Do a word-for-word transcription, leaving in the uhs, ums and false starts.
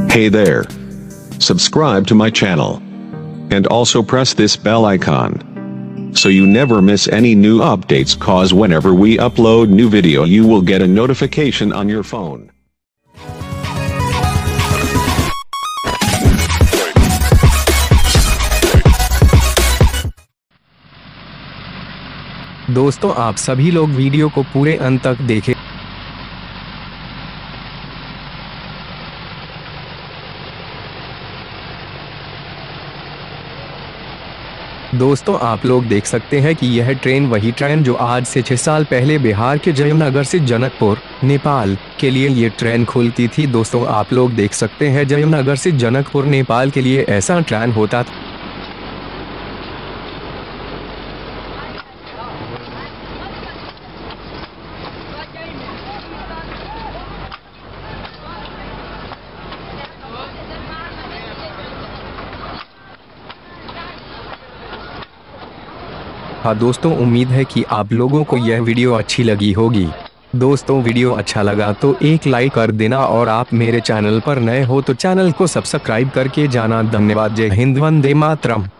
Hey there. Subscribe to my channel. And also press this bell icon. So you never miss any new updates, cause whenever we upload new video you will get a notification on your phone. दोस्तों आप सभी लोग video को पूरे अंत तक देखें। दोस्तों आप लोग देख सकते हैं कि यह ट्रेन वही ट्रेन जो आज से छह साल पहले बिहार के जयनगर से जनकपुर नेपाल के लिए ये ट्रेन खुलती थी। दोस्तों आप लोग देख सकते हैं जयनगर से जनकपुर नेपाल के लिए ऐसा ट्रेन होता था। हाँ दोस्तों, उम्मीद है कि आप लोगों को यह वीडियो अच्छी लगी होगी। दोस्तों वीडियो अच्छा लगा तो एक लाइक कर देना और आप मेरे चैनल पर नए हो तो चैनल को सब्सक्राइब करके जाना। धन्यवाद। जय हिंद, वंदे मातरम।